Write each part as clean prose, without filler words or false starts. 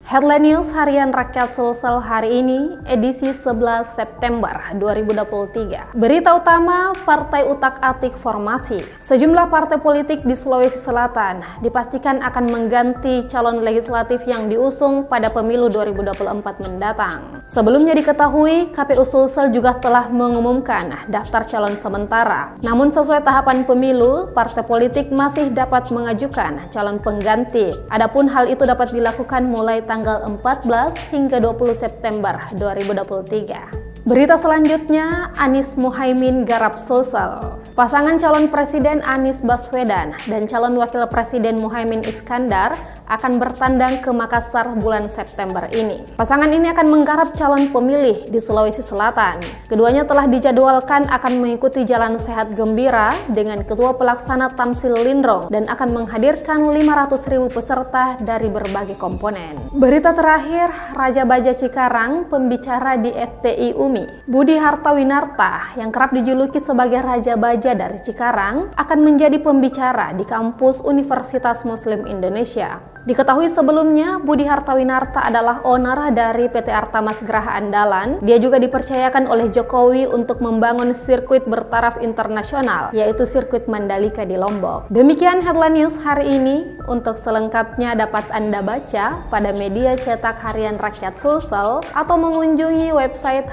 Headline News Harian Rakyat Sulsel hari ini, edisi 11 September 2023. Berita utama, Partai Utak-Atik formasi. Sejumlah partai politik di Sulawesi Selatan dipastikan akan mengganti calon legislatif yang diusung pada pemilu 2024 mendatang. Sebelumnya diketahui, KPU Sulsel juga telah mengumumkan daftar calon sementara. Namun sesuai tahapan pemilu, partai politik masih dapat mengajukan calon pengganti. Adapun hal itu dapat dilakukan mulai tanggal 14 hingga 20 September 2023. Berita selanjutnya, Anies Muhaimin garap Sulsel. Pasangan calon presiden Anies Baswedan dan calon wakil presiden Muhaimin Iskandar akan bertandang ke Makassar bulan September ini. Pasangan ini akan menggarap calon pemilih di Sulawesi Selatan. Keduanya telah dijadwalkan akan mengikuti Jalan Sehat Gembira dengan Ketua Pelaksana Tamsil Lindrong dan akan menghadirkan 500.000 peserta dari berbagai komponen. Berita terakhir, Raja Baja Cikarang, pembicara di FTI UMI, Budi Hartawinarta yang kerap dijuluki sebagai Raja Baja dari Cikarang akan menjadi pembicara di kampus Universitas Muslim Indonesia. Diketahui sebelumnya, Budi Hartawinarta adalah owner dari PT Artamas Graha Andalan. Dia juga dipercayakan oleh Jokowi untuk membangun sirkuit bertaraf internasional, yaitu sirkuit Mandalika di Lombok. Demikian headline news hari ini. Untuk selengkapnya dapat Anda baca pada media cetak Harian Rakyat Sulsel atau mengunjungi website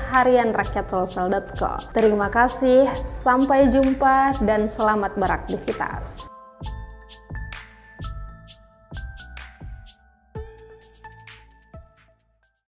harianrakyatsulsel.co. Terima kasih, sampai jumpa dan selamat beraktivitas.